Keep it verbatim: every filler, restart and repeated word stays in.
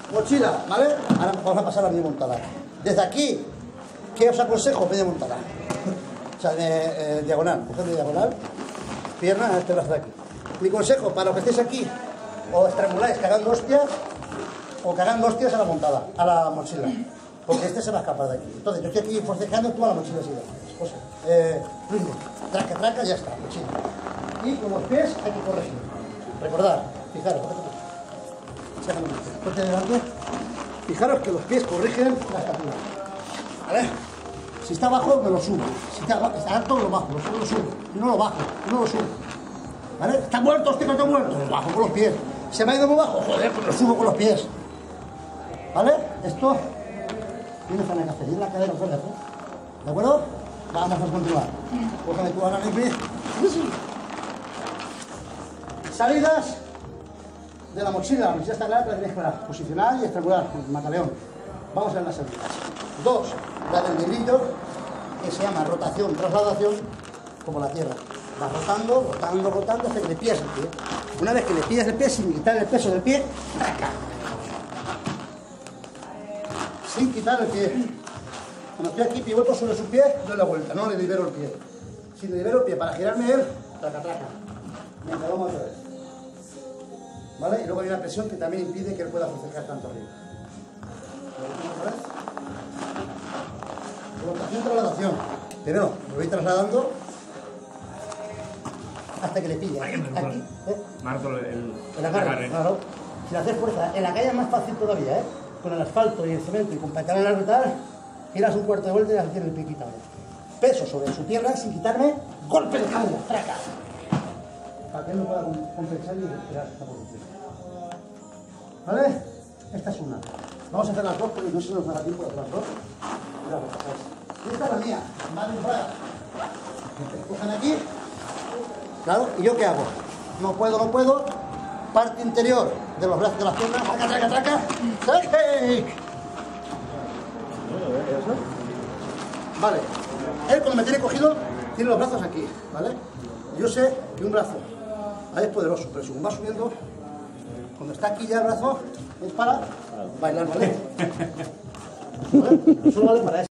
mochila, ¿vale? Ahora vamos a pasar a media montada. Desde aquí, ¿qué os aconsejo? Media montada. O sea, de, eh, diagonal, coged de diagonal, pierna, este brazo de aquí. Mi consejo, para los que estéis aquí, o estranguláis cagando hostias, o cagando hostias a la montada, a la mochila. Porque este se va a escapar de aquí. Entonces, yo estoy aquí forcejando tú a la mochila así. Pues, eh, ritmo, traca, traca, ya está, mochila. Y con los pies hay que corregir. Recordad, fijaros, porque delante, fijaros que los pies corrigen la estatura. ¿Vale? Si está abajo, me lo subo. Si está, está alto, lo bajo, lo subo, lo subo. Y no lo bajo, y no lo subo. ¿Vale? ¿Está muerto? ¿Estoy está muerto? Lo bajo con los pies. ¿Se me ha ido muy bajo? Joder, pues lo subo con los pies. ¿Vale? Esto tiene que hacer y en la cadera, ¿de acuerdo? Vamos a continuar. Cógeme tú ahora el pie. Salidas de la mochila. La mochila está clara, pero la tienes clara. Posicionar y estrangular, mataleón. Vamos a ver las salidas. Dos, la del librillo, que se llama rotación, trasladación, como la tierra. Vas rotando, rotando, rotando, hasta que le pillas el pie. Una vez que le pillas el pie, sin quitar el peso del pie, ¡traca! Sin quitar el pie. Cuando estoy aquí, pivoto sobre su pie, doy la vuelta, no le libero el pie. Si le libero el pie para girarme él, traca, traca. Venga, vamos otra vez. ¿Vale? Y luego hay una presión que también impide que él pueda forcejear tanto arriba. Otra vez. Rotación, trasladación. Pero lo voy trasladando hasta que le pille. Aquí, aquí, ¿eh? Marco el, el, el agarre, claro. Sin hacer fuerza. En la calle es más fácil todavía, ¿eh? Con el asfalto y el cemento y con pantalón al retal, giras un cuarto de vuelta y ya tiene el pie quitado. Peso sobre su tierra sin quitarme, golpe de cabeza, traca. Para que él no pueda compensar y respirar esta posición. ¿Vale? Esta es una. Vamos a hacer las dos porque no se nos da tiempo de las dos. Y esta es la mía. Vale, para. Cogen aquí. Claro, ¿y yo qué hago? No puedo, no puedo. Parte interior de los brazos de las piernas. Traca, traca, traca. ¡Hey! Vale. Él cuando me tiene cogido, tiene los brazos aquí, ¿vale? Yo sé que un brazo ahí es poderoso, pero según va subiendo, cuando está aquí ya el brazo, es para bailar, ¿vale? ¿Vale? Solo vale para eso.